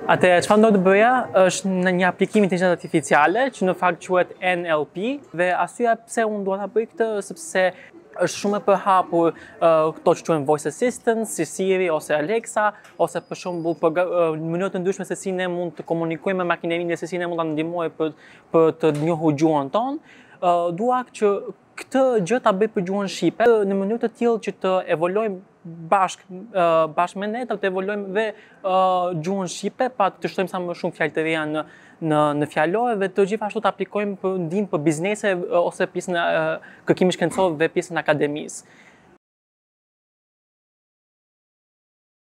Atë çfarë ndodh bëja është në një aplikim inteligjencë artificiale që në fakt quhet NLP dhe arsyeja pse unë dua ta bëj këtë sepse është shumë e përhapur këto që quhen voice assistants, si Siri ose Alexa, ose për shembull në mënyra të ndryshme se si ne mund të komunikojmë me makinerinë dhe se si ne mund ta ndihmojë për të njohur gjuhën tonë. Dua që këtë gjë ta bëj për gjuhën shqipe në mënyrë të tillë që të evolojmë bashkë me ne, të evolojmë dhe gjuhën shqipe, pa të shtojmë sa më shumë fjalë të reja në fjalor dhe të gjithashtu të aplikojmë për ndihmë për biznese ose pjesën kërkimi shkencor dhe pjesën akademisë.